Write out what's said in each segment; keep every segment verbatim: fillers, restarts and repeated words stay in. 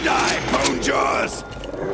die, bone jaws!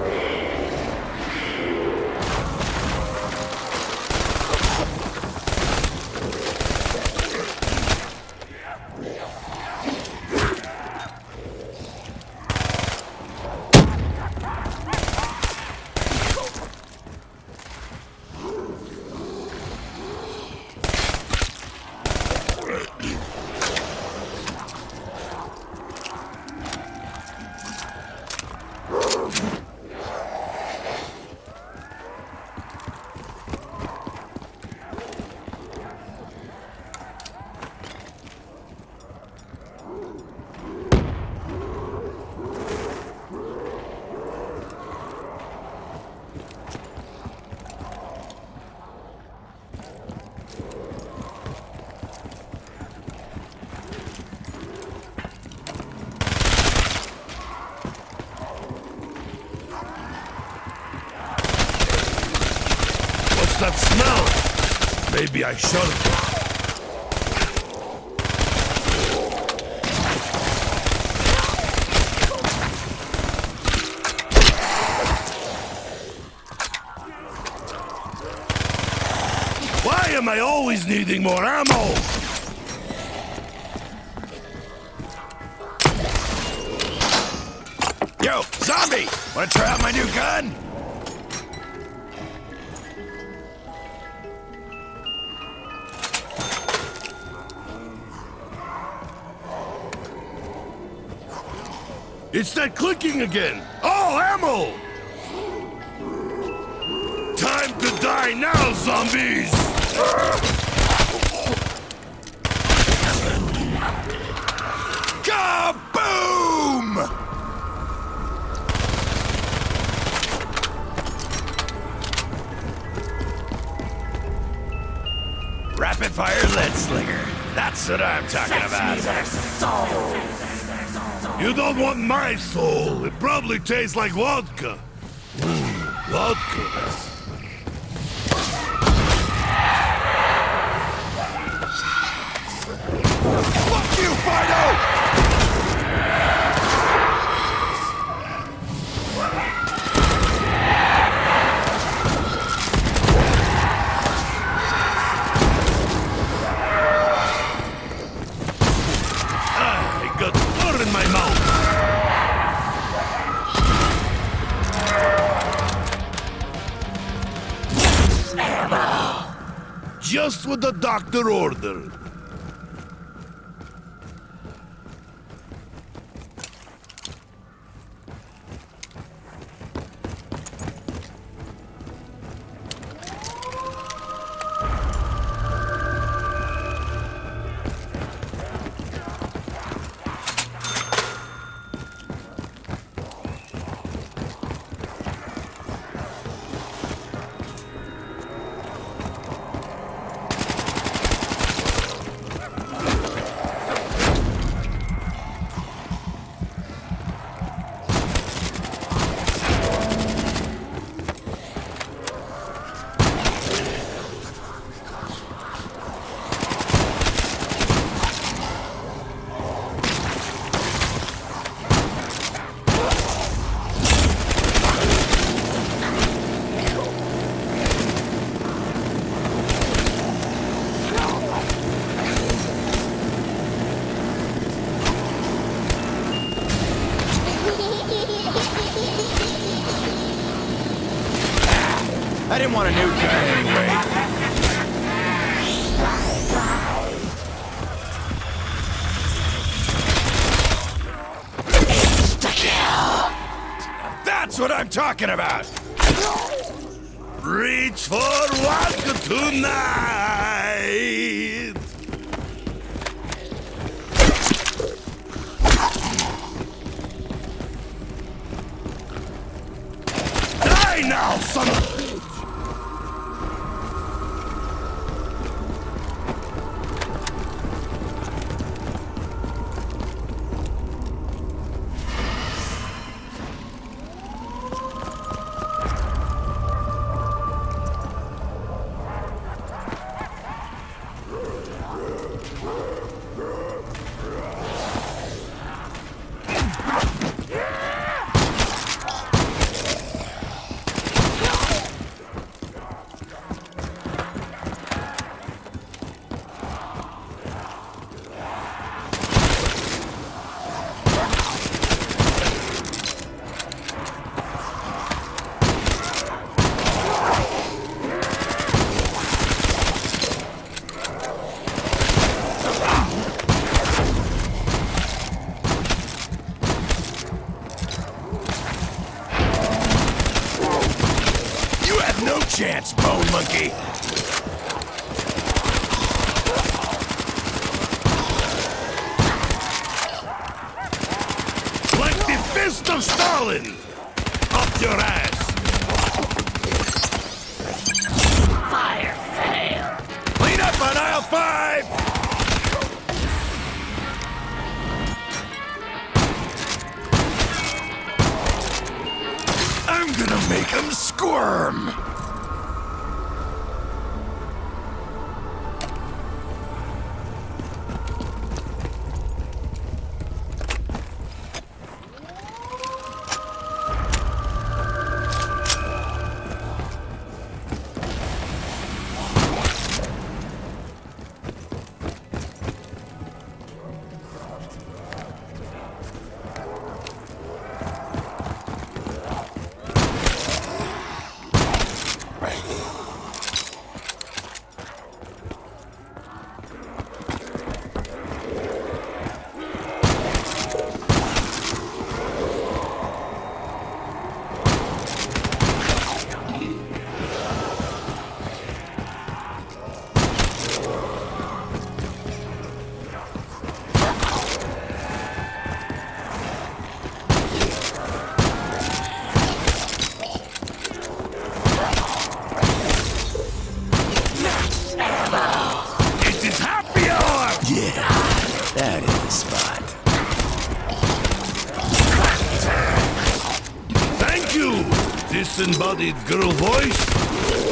That smell? Maybe I should. Why am I always needing more ammo? Yo, zombie! Wanna try out my new gun? It's that clicking again! Oh, ammo! Time to die now, zombies! Kaboom! Rapid fire lead slinger. That's what I'm talking about. You don't want my soul. It probably tastes like vodka. Mm, vodka. Fuck you, Fido! Ah, I got blood in my mouth. Just what the doctor ordered. I didn't want a new gun anyway. That's what I'm talking about! Reach for vodka tonight! Die now, son of a bitch! bone monkey. Like the fist of Stalin! Up your ass! Fire sale! Clean up on aisle five! I'm gonna make him squirm! That is the spot. Thank you, disembodied girl voice.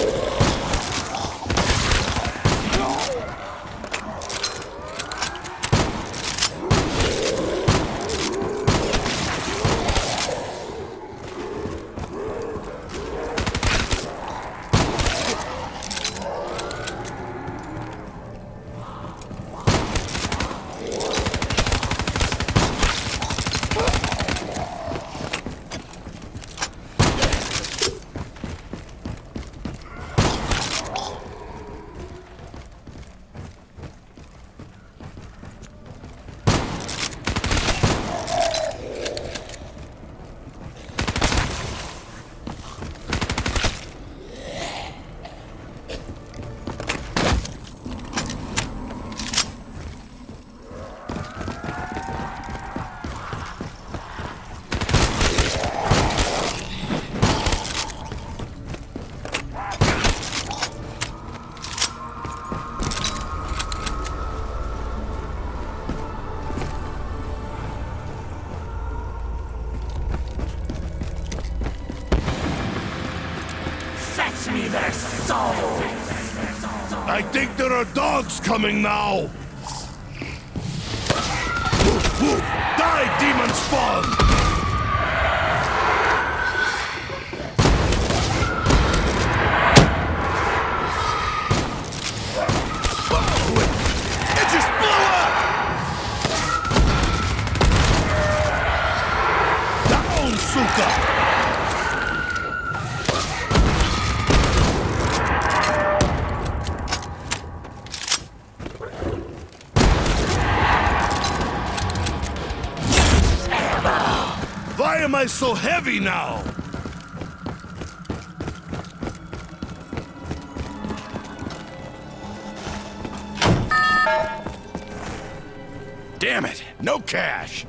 Fetch me their souls! I think there are dogs coming now. Woof, woof. Die, demon spawn! It just blew up! Down, Suka! Why am I so heavy now? Damn it! No cash!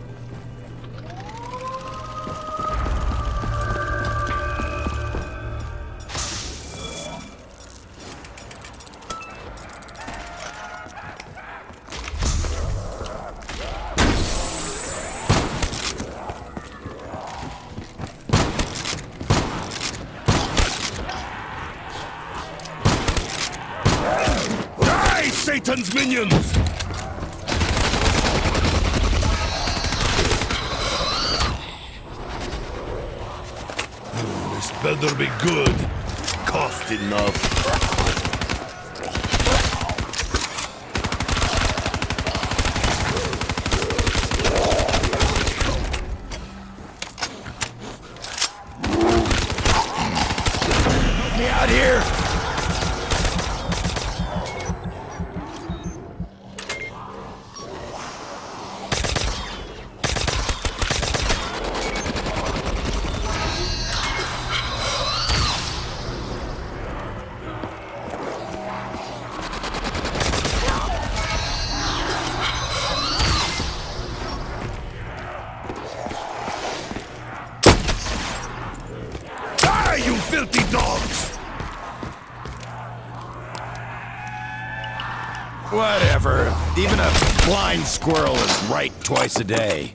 Die, Satan's minions! This better be good. Cost enough. Help me out here! Whatever. Even a blind squirrel is right twice a day.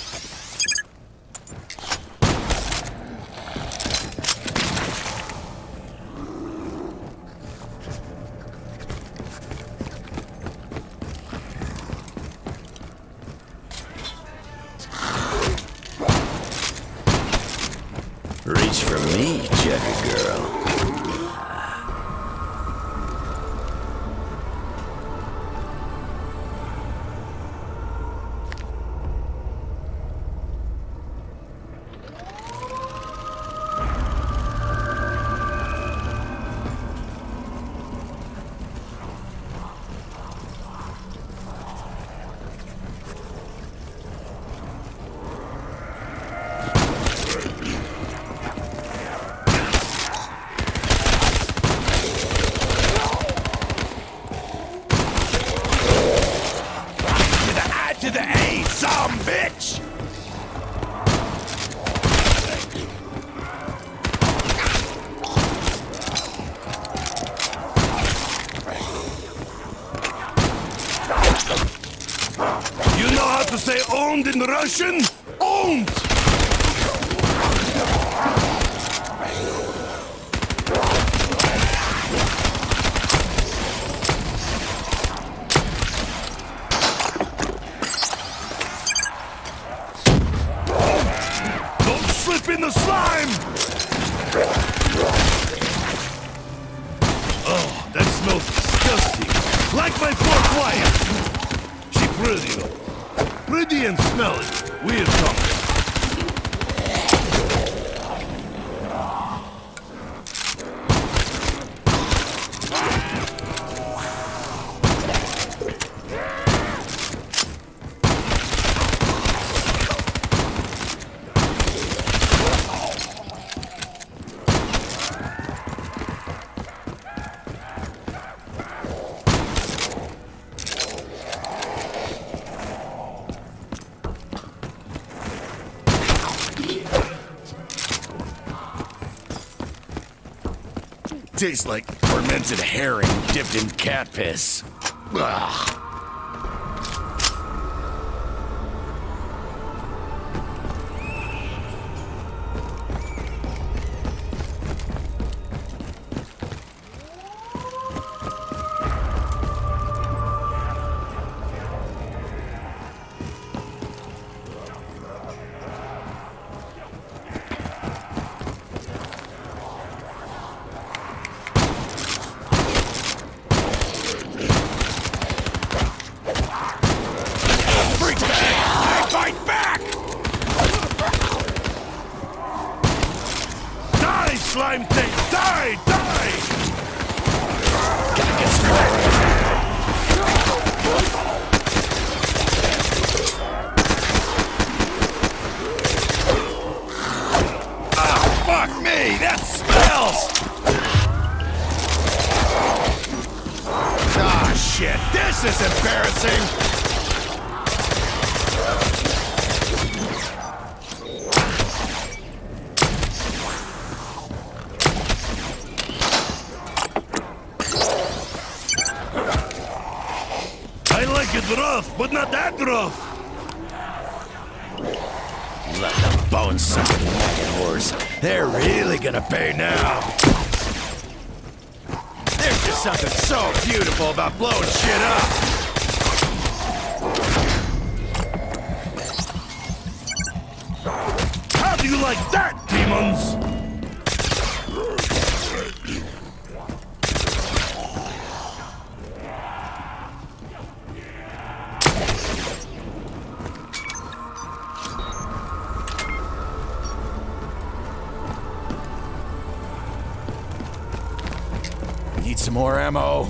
Reach for me, Jugger girl. To the A, some bitch! You know how to say owned in Russian? Owned! In the slime! Oh, that smells disgusting. Like my poor wife. She pretty though. Pretty and smelly. Weird talk. Tastes like fermented herring dipped in cat piss. Ugh. Slime thing! Die! Die! Gotta get started. Ah, fuck me! That smells! Ah, shit. This is embarrassing. I like it rough, but not that rough. Let the bones sucking naked horse. They're really gonna pay now. There's just something so beautiful about blowing shit up. How do you like that, demons? Need some more ammo.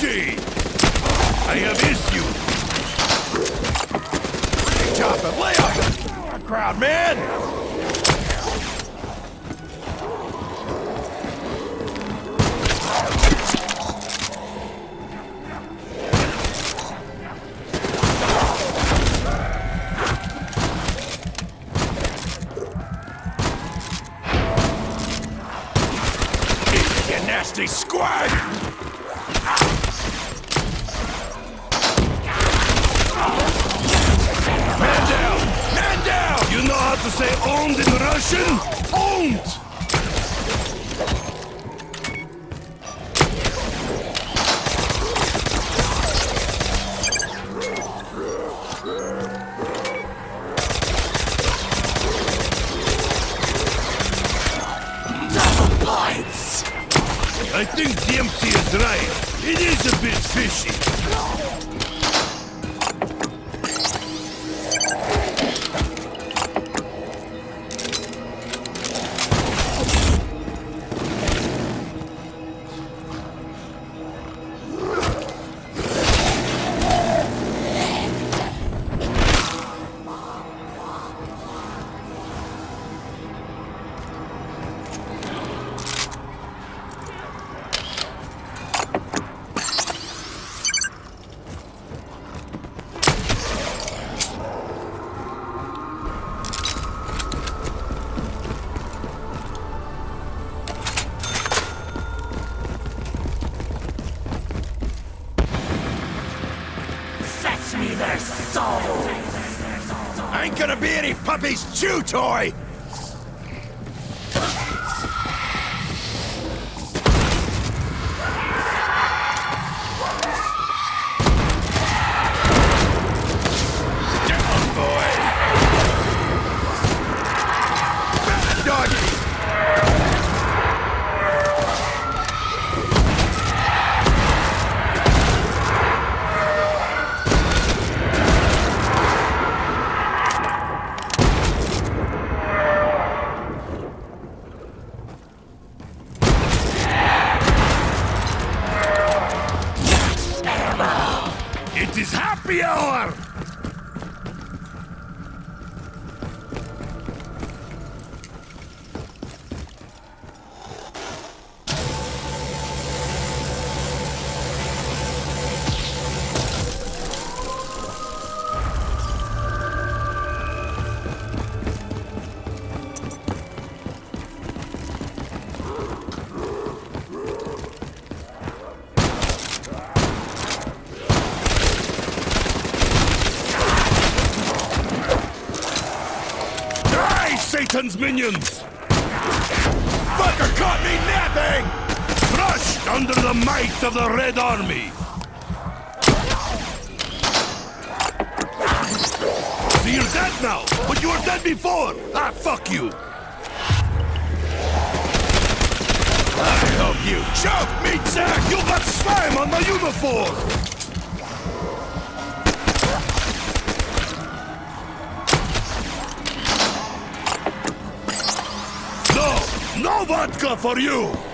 see! I have issues! Hey, chop him! Lay off the crowd, man! You nasty squad! Man down! Man down! You know how to say owned in Russian? Owned! Double points. I think Dempsey is right. It is a bit fishy. Fetch me their souls. Ain't gonna be any puppy's chew toy! Down, boy! Bad doggy! It is happy hour! Satan's minions! Fucker caught me napping! Crushed under the might of the Red Army! See, you're dead now, but you were dead before! Ah, fuck you! I hope you choke, meat sack! You got slime on my uniform! No! No vodka for you!